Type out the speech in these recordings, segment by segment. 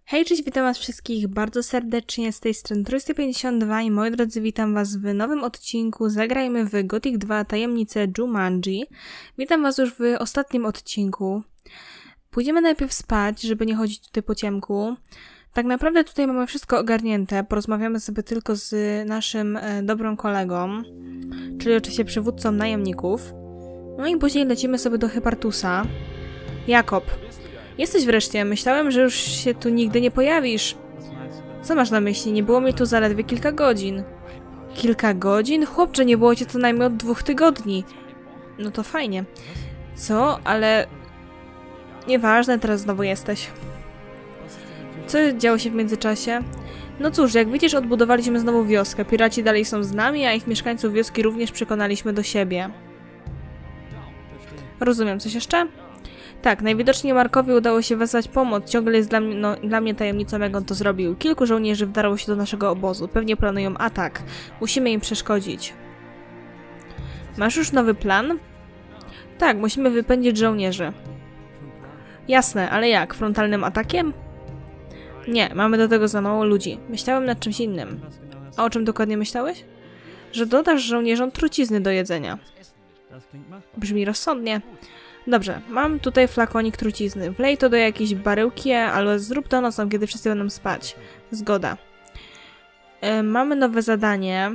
Hej, cześć, witam was wszystkich bardzo serdecznie, z tej strony Trójsty52 i moi drodzy, witam was w nowym odcinku Zagrajmy w Gothic 2 Tajemnice Jumanji. Witam was już w ostatnim odcinku. Pójdziemy najpierw spać, żeby nie chodzić tutaj po ciemku. Tak naprawdę tutaj mamy wszystko ogarnięte, porozmawiamy sobie tylko z naszym dobrym kolegą, czyli oczywiście przywódcą najemników. No i później lecimy sobie do Hypartusa. Jakob. Jesteś wreszcie. Myślałem, że już się tu nigdy nie pojawisz. Co masz na myśli? Nie było mnie tu zaledwie kilka godzin. Kilka godzin? Chłopcze, nie było cię co najmniej od 2 tygodni. No to fajnie. Co? Ale... Nieważne, teraz znowu jesteś. Co działo się w międzyczasie? No cóż, jak widzisz, odbudowaliśmy znowu wioskę. Piraci dalej są z nami, a ich mieszkańców wioski również przekonaliśmy do siebie. Rozumiem. Coś jeszcze? Tak, najwidoczniej Markowi udało się wezwać pomoc. Ciągle jest dla mnie tajemnicą, jak on to zrobił. Kilku żołnierzy wdarło się do naszego obozu. Pewnie planują atak. Musimy im przeszkodzić. Masz już nowy plan? Tak, musimy wypędzić żołnierzy. Jasne, ale jak? Frontalnym atakiem? Nie, mamy do tego za mało ludzi. Myślałem nad czymś innym. A o czym dokładnie myślałeś? Że dodasz żołnierzom trucizny do jedzenia. Brzmi rozsądnie. Dobrze, mam tutaj flakonik trucizny. Wlej to do jakiejś baryłki, ale zrób to nocą, kiedy wszyscy będą spać. Zgoda. Mamy nowe zadanie.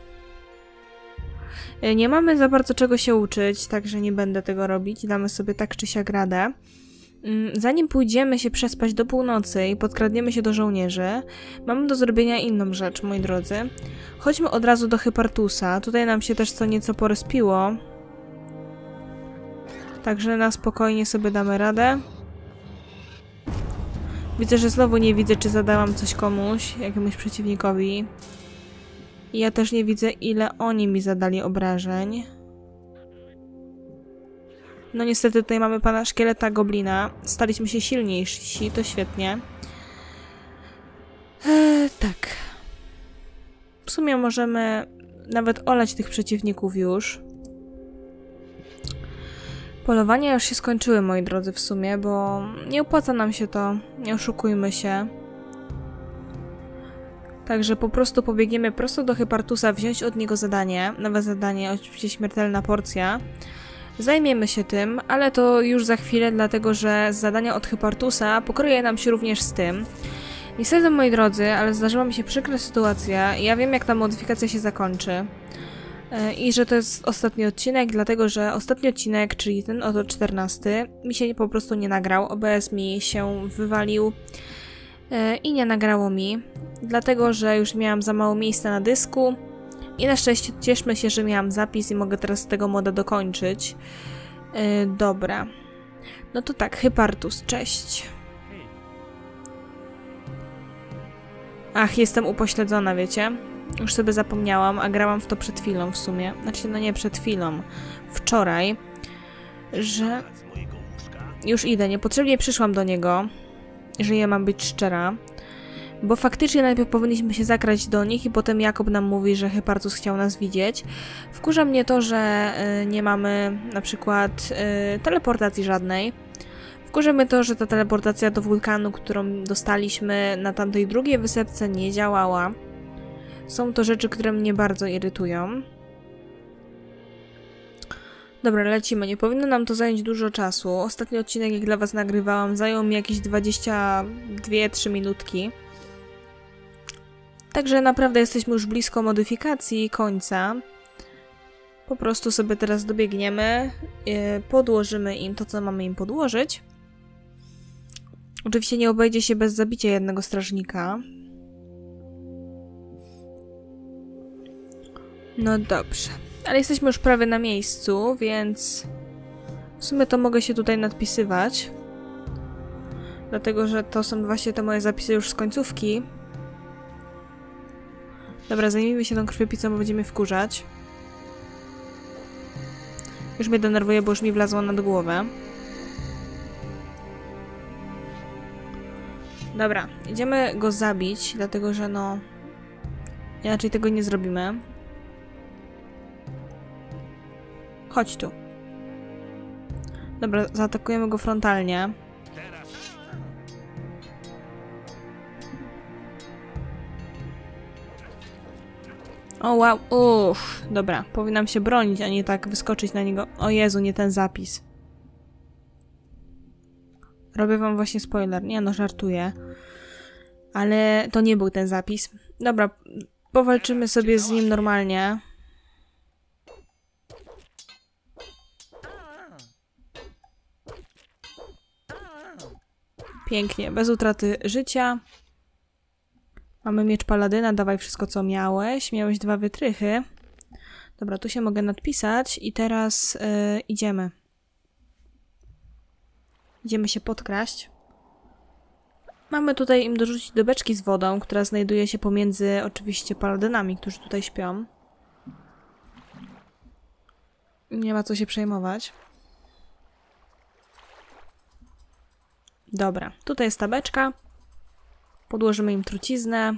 Nie mamy za bardzo czego się uczyć, także nie będę tego robić. Damy sobie tak czy siak radę. Zanim pójdziemy się przespać do północy i podkradniemy się do żołnierzy, mamy do zrobienia inną rzecz, moi drodzy. Chodźmy od razu do Hypartusa. Tutaj nam się też co nieco porespiło. Także na spokojnie sobie damy radę. Widzę, że znowu nie widzę, czy zadałam coś komuś, jakiemuś przeciwnikowi. I ja też nie widzę, ile oni mi zadali obrażeń. No niestety tutaj mamy pana szkieleta goblina. Staliśmy się silniejsi, to świetnie. Tak. W sumie możemy nawet olać tych przeciwników już. Polowania już się skończyły, moi drodzy, w sumie, bo nie opłaca nam się to, nie oszukujmy się. Także po prostu pobiegniemy prosto do Hypartusa, wziąć od niego zadanie, nowe zadanie, oczywiście śmiertelna porcja. Zajmiemy się tym, ale to już za chwilę, dlatego że zadania od Hypartusa pokryje nam się również z tym. Niestety, moi drodzy, ale zdarzyła mi się przykra sytuacja i ja wiem, jak ta modyfikacja się zakończy. I że to jest ostatni odcinek, dlatego że ostatni odcinek, czyli ten oto 14, mi się po prostu nie nagrał. OBS mi się wywalił i nie nagrało mi, dlatego że już miałam za mało miejsca na dysku i na szczęście cieszmy się, że miałam zapis i mogę teraz tego moda dokończyć. Dobra. No to tak, Hypartus, cześć. Ach, jestem upośledzona, wiecie? Już sobie zapomniałam, a grałam w to przed chwilą w sumie. Znaczy, no nie przed chwilą. Wczoraj. Że... Już idę. Niepotrzebnie przyszłam do niego. Jeżeli ja mam być szczera. Bo faktycznie najpierw powinniśmy się zakraść do nich i potem Jakob nam mówi, że Hypartus chciał nas widzieć. Wkurza mnie to, że nie mamy na przykład teleportacji żadnej. Wkurza mnie to, że ta teleportacja do wulkanu, którą dostaliśmy na tamtej drugiej wysepce, nie działała. Są to rzeczy, które mnie bardzo irytują. Dobra, lecimy. Nie powinno nam to zająć dużo czasu. Ostatni odcinek, jak dla was nagrywałam, zajął mi jakieś 22-3 minutki. Także naprawdę jesteśmy już blisko modyfikacji i końca. Po prostu sobie teraz dobiegniemy, podłożymy im to, co mamy im podłożyć. Oczywiście nie obejdzie się bez zabicia jednego strażnika. No dobrze. Ale jesteśmy już prawie na miejscu, więc w sumie to mogę się tutaj nadpisywać. Dlatego, że to są właśnie te moje zapisy już z końcówki. Dobra, zajmijmy się tą krwiopicą, bo będziemy wkurzać. Już mnie denerwuje, bo już mi wlazło nad głowę. Dobra, idziemy go zabić, dlatego, że no... Inaczej tego nie zrobimy. Chodź tu. Dobra, zaatakujemy go frontalnie. O wow, uff, dobra, powinnam się bronić, a nie tak wyskoczyć na niego. O Jezu, nie ten zapis. Robię wam właśnie spoiler, nie no, żartuję. Ale to nie był ten zapis. Dobra, powalczymy sobie z nim normalnie. Pięknie, bez utraty życia. Mamy miecz paladyna, dawaj wszystko co miałeś. Miałeś 2 wytrychy. Dobra, tu się mogę nadpisać i teraz idziemy. Idziemy się podkraść. Mamy tutaj im dorzucić do beczki z wodą, która znajduje się pomiędzy oczywiście paladynami, którzy tutaj śpią. Nie ma co się przejmować. Dobra, tutaj jest ta beczka. Podłożymy im truciznę.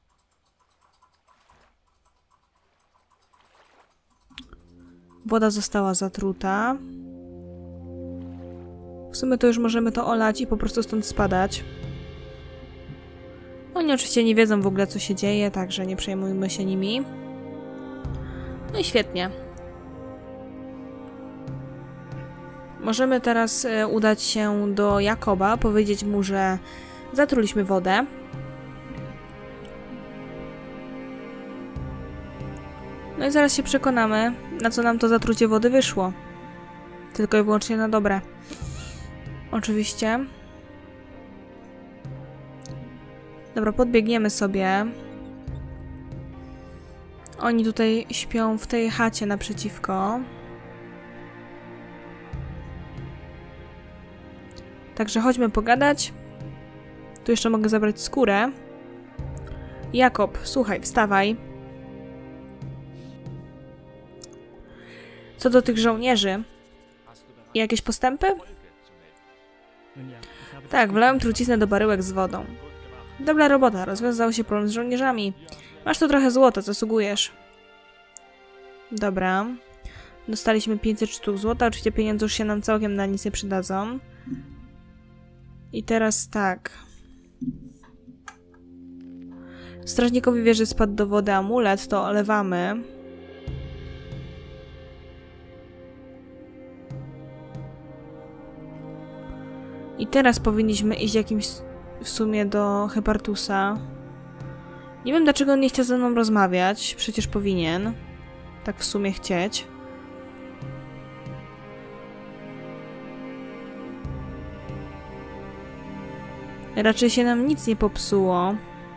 Woda została zatruta. W sumie to już możemy to olać i po prostu stąd spadać. Oni oczywiście nie wiedzą w ogóle, co się dzieje, także nie przejmujmy się nimi. No i świetnie. Możemy teraz udać się do Jakoba, powiedzieć mu, że zatruliśmy wodę. No i zaraz się przekonamy, na co nam to zatrucie wody wyszło. Tylko i wyłącznie na dobre. Oczywiście. Dobra, podbiegniemy sobie. Oni tutaj śpią w tej chacie naprzeciwko. Także chodźmy pogadać. Tu jeszcze mogę zabrać skórę. Jakob, słuchaj, wstawaj. Co do tych żołnierzy. Jakieś postępy? Tak, wlałem truciznę do baryłek z wodą. Dobra robota, rozwiązał się problem z żołnierzami. Masz tu trochę złota, zasługujesz. Dobra. Dostaliśmy 500 sztuk złota, oczywiście pieniądze już się nam całkiem na nic nie przydadzą. I teraz tak. Strażnikowi wieży spadł do wody amulet, to olewamy. I teraz powinniśmy iść jakimś w sumie do Hepartusa. Nie wiem, dlaczego on nie chciał ze mną rozmawiać. Przecież powinien. Tak w sumie chcieć. Raczej się nam nic nie popsuło.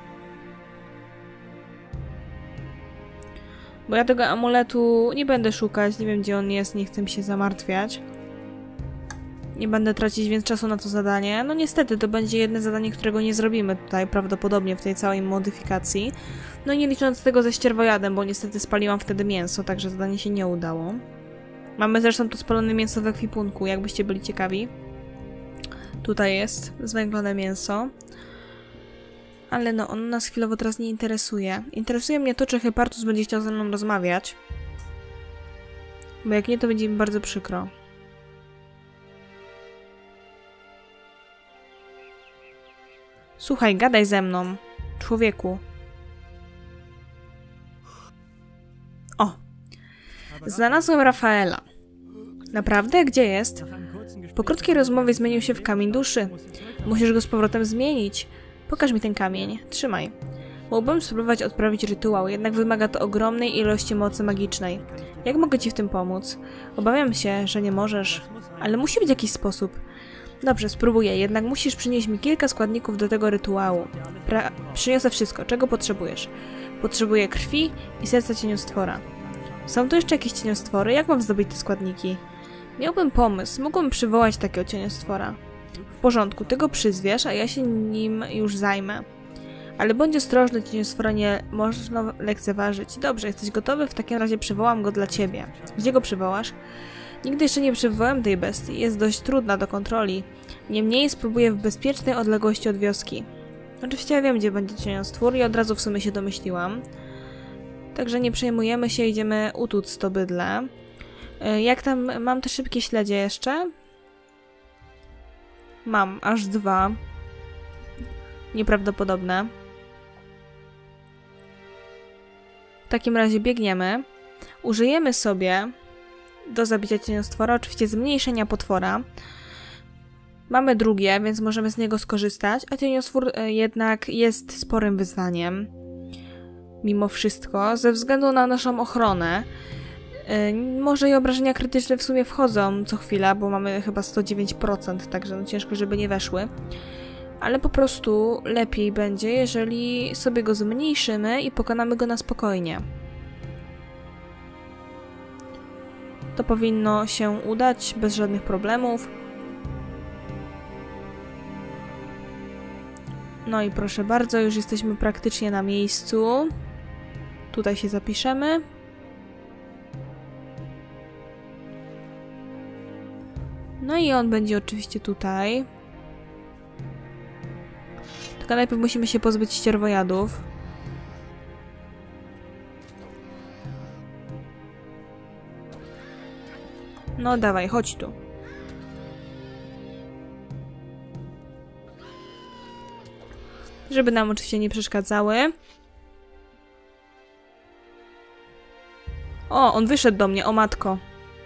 Bo ja tego amuletu nie będę szukać. Nie wiem, gdzie on jest. Nie chcę mi się zamartwiać. Nie będę tracić więc czasu na to zadanie. No niestety, to będzie jedno zadanie, którego nie zrobimy tutaj prawdopodobnie w tej całej modyfikacji. No i nie licząc tego ze ścierwojadem, bo niestety spaliłam wtedy mięso, także zadanie się nie udało. Mamy zresztą tu spalone mięso w ekwipunku, jakbyście byli ciekawi. Tutaj jest zwęglone mięso. Ale no, on nas chwilowo teraz nie interesuje. Interesuje mnie to, czy Hepartus będzie chciał ze mną rozmawiać. Bo jak nie, to będzie mi bardzo przykro. Słuchaj, gadaj ze mną, człowieku. O! Znalazłem Rafaela. Naprawdę? Gdzie jest? Po krótkiej rozmowie zmienił się w kamień duszy. Musisz go z powrotem zmienić. Pokaż mi ten kamień. Trzymaj. Mógłbym spróbować odprawić rytuał, jednak wymaga to ogromnej ilości mocy magicznej. Jak mogę ci w tym pomóc? Obawiam się, że nie możesz. Ale musi być jakiś sposób. Dobrze, spróbuję, jednak musisz przynieść mi kilka składników do tego rytuału. Przyniosę wszystko, czego potrzebujesz. Potrzebuję krwi i serca cieniostwora. Są tu jeszcze jakieś cieniostwory? Jak mam zdobyć te składniki? Miałbym pomysł, mógłbym przywołać takiego cieniostwora. W porządku, ty go przyzwiesz, a ja się nim już zajmę. Ale bądź ostrożny, cieniostwora nie można lekceważyć. Dobrze, jesteś gotowy? W takim razie przywołam go dla ciebie. Gdzie go przywołasz? Nigdy jeszcze nie przywołałem tej bestii. Jest dość trudna do kontroli. Niemniej spróbuję w bezpiecznej odległości od wioski. Oczywiście ja wiem, gdzie będzie cieniostwór i od razu w sumie się domyśliłam. Także nie przejmujemy się, idziemy utłuc to bydle. Jak tam... Mam te szybkie śledzie jeszcze? Mam, aż 2. Nieprawdopodobne. takim razie biegniemy. Użyjemy sobie do zabicia cieniostwora, oczywiście zmniejszenia potwora. Mamy drugie, więc możemy z niego skorzystać, a cieniostwór jednak jest sporym wyzwaniem. Mimo wszystko, ze względu na naszą ochronę. Może i obrażenia krytyczne w sumie wchodzą co chwila, bo mamy chyba 109%, także no ciężko, żeby nie weszły. Ale po prostu lepiej będzie, jeżeli sobie go zmniejszymy i pokonamy go na spokojnie. To powinno się udać bez żadnych problemów. No i proszę bardzo, już jesteśmy praktycznie na miejscu. Tutaj się zapiszemy. No i on będzie oczywiście tutaj. Tylko najpierw musimy się pozbyć ścierwojadów. No dawaj, chodź tu. Żeby nam oczywiście nie przeszkadzały. O, on wyszedł do mnie, o matko.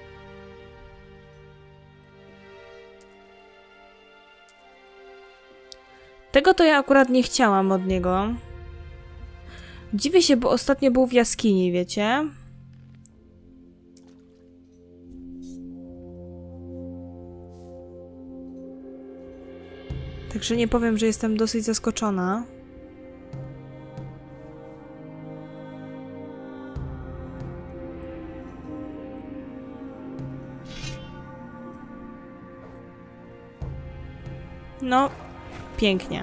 Tego to ja akurat nie chciałam od niego. Dziwię się, bo ostatnio był w jaskini, wiecie? Także nie powiem, że jestem dosyć zaskoczona. No, pięknie.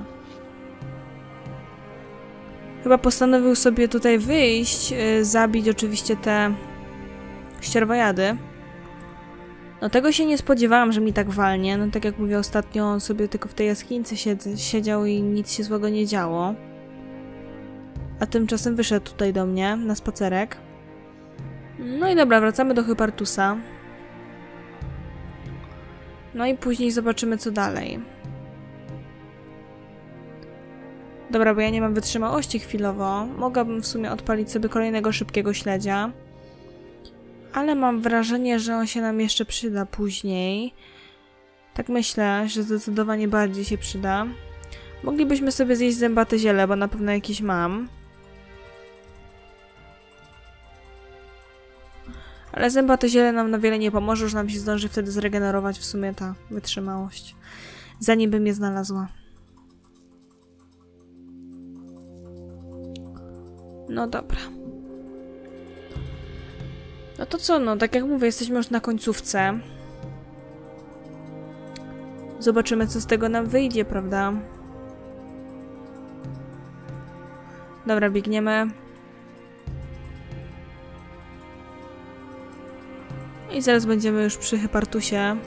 Chyba postanowił sobie tutaj wyjść, zabić oczywiście te ścierwojady. No tego się nie spodziewałam, że mi tak walnie. No tak jak mówię, ostatnio on sobie tylko w tej jaskinicy siedział i nic się złego nie działo. A tymczasem wyszedł tutaj do mnie na spacerek. No i dobra, wracamy do Hypartusa. No i później zobaczymy, co dalej. Dobra, bo ja nie mam wytrzymałości chwilowo. Mogłabym w sumie odpalić sobie kolejnego szybkiego śledzia. Ale mam wrażenie, że on się nam jeszcze przyda później. Tak myślę, że zdecydowanie bardziej się przyda. Moglibyśmy sobie zjeść zębate ziele, bo na pewno jakieś mam. Ale zębate ziele nam na wiele nie pomoże, już nam się zdąży wtedy zregenerować w sumie ta wytrzymałość. Zanim bym je znalazła. No dobra. No to co, no tak jak mówię, jesteśmy już na końcówce. Zobaczymy, co z tego nam wyjdzie, prawda? Dobra, biegniemy. I zaraz będziemy już przy Hypartusie.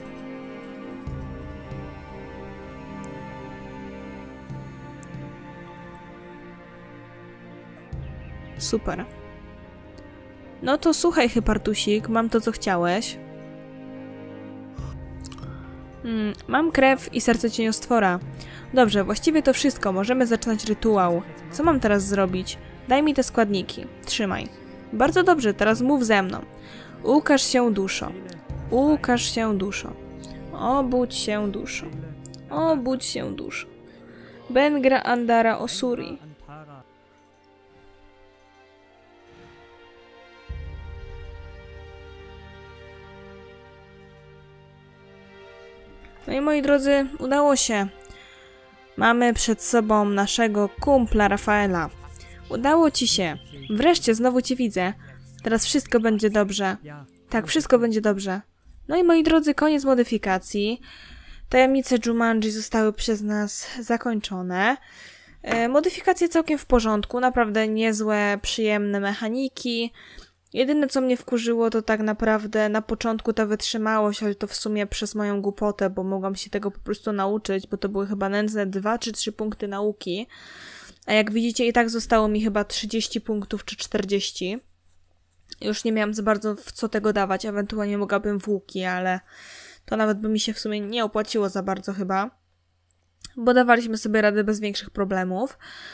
Super. No to słuchaj, Hypartusik, mam to, co chciałeś. Mam krew i serce cieniostwora. Dobrze, właściwie to wszystko. Możemy zaczynać rytuał. Co mam teraz zrobić? Daj mi te składniki. Trzymaj. Bardzo dobrze, teraz mów ze mną. Ukaż się, duszo. Ukaż się, duszo. Obudź się, duszo. Obudź się, duszo. Bengra Andara Osuri. No i moi drodzy, udało się. Mamy przed sobą naszego kumpla Rafaela. Udało ci się. Wreszcie znowu cię widzę. Teraz wszystko będzie dobrze. Tak, wszystko będzie dobrze. No i moi drodzy, koniec modyfikacji. Tajemnice Jumanji zostały przez nas zakończone. Modyfikacje całkiem w porządku. Naprawdę niezłe, przyjemne mechaniki. Jedyne, co mnie wkurzyło, to tak naprawdę na początku ta wytrzymałość, ale to w sumie przez moją głupotę, bo mogłam się tego po prostu nauczyć, bo to były chyba nędzne 2 czy 3 punkty nauki. A jak widzicie, i tak zostało mi chyba 30 punktów czy 40. Już nie miałam za bardzo w co tego dawać, ewentualnie mogłabym w łuki, ale to nawet by mi się w sumie nie opłaciło za bardzo chyba, bo dawaliśmy sobie radę bez większych problemów.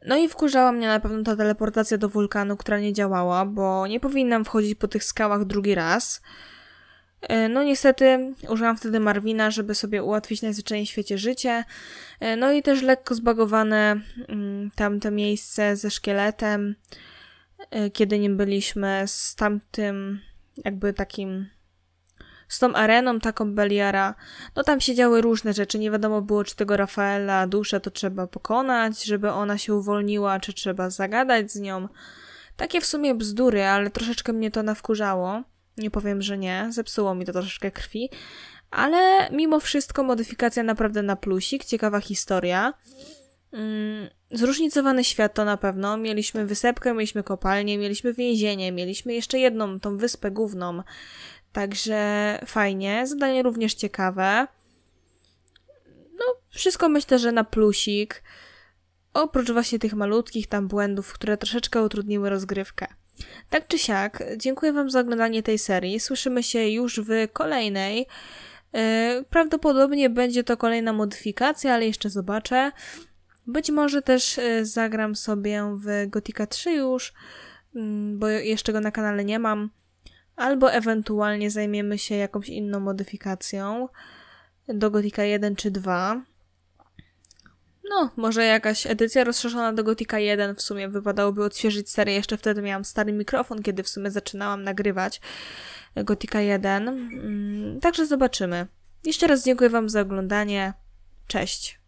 No i wkurzała mnie na pewno ta teleportacja do wulkanu, która nie działała, bo nie powinnam wchodzić po tych skałach drugi raz. No niestety użyłam wtedy Marvina, żeby sobie ułatwić najzwyczajniej w świecie życie. No i też lekko zbagowane tamte miejsce ze szkieletem, kiedy nim byliśmy, z tamtym jakby takim, z tą areną taką Beliara. No tam się działy różne rzeczy, nie wiadomo było, czy tego Rafaela duszę to trzeba pokonać, żeby ona się uwolniła, czy trzeba zagadać z nią. Takie w sumie bzdury, ale troszeczkę mnie to nawkurzało. Nie powiem, że nie. Zepsuło mi to troszeczkę krwi. Ale mimo wszystko modyfikacja naprawdę na plusik. Ciekawa historia. Zróżnicowany świat to na pewno. Mieliśmy wysepkę, mieliśmy kopalnię, mieliśmy więzienie, mieliśmy jeszcze jedną, tą wyspę główną. Także fajnie. Zadanie również ciekawe. No, wszystko myślę, że na plusik. Oprócz właśnie tych malutkich tam błędów, które troszeczkę utrudniły rozgrywkę. Tak czy siak, dziękuję wam za oglądanie tej serii. Słyszymy się już w kolejnej. Prawdopodobnie będzie to kolejna modyfikacja, ale jeszcze zobaczę. Być może też zagram sobie w Gothica 3 już, bo jeszcze go na kanale nie mam. Albo ewentualnie zajmiemy się jakąś inną modyfikacją do Gothica 1 czy 2. No, może jakaś edycja rozszerzona do Gothica 1 w sumie wypadałoby odświeżyć serię. Jeszcze wtedy miałam stary mikrofon, kiedy w sumie zaczynałam nagrywać Gothica 1. Także zobaczymy. Jeszcze raz dziękuję wam za oglądanie. Cześć!